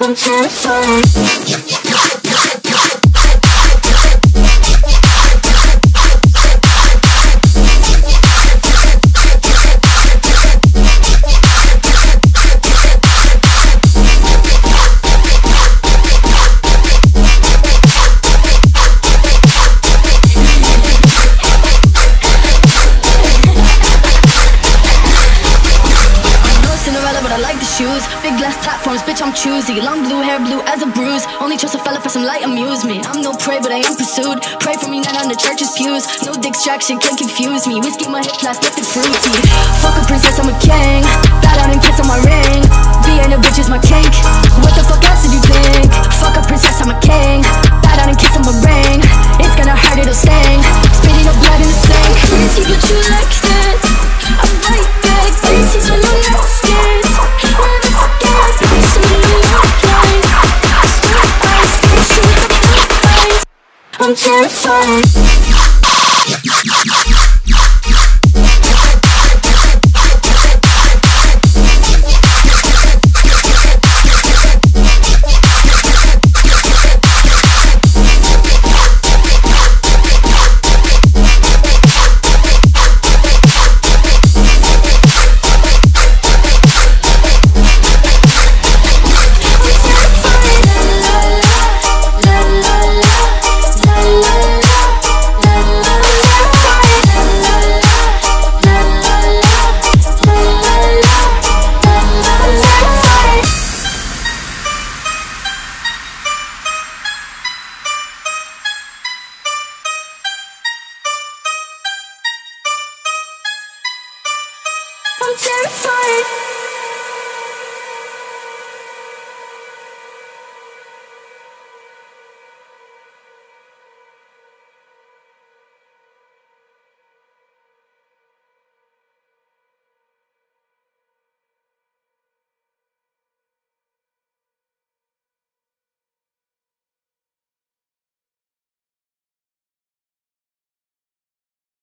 I'm terrified. Shoes, big glass platforms, bitch I'm choosy. Long blue hair, blue as a bruise. Only trust a fella for some light amusement. I'm no prey, but I am pursued. Pray for me, not on the church's pews. No distraction can confuse me. Whiskey my hip, plus lifted fruity. Fuck a princess, I'm a king. Bow down and kiss on my ring. Being a bitch is my kink. What the fuck else did you think? Fuck a princess, I'm a king. Bow down and kiss on my ring. It's gonna hurt, it'll sting. Spitting up blood in the sink. Risky, but you like that. I'm right back. This is when I'm not scared. I'm terrified.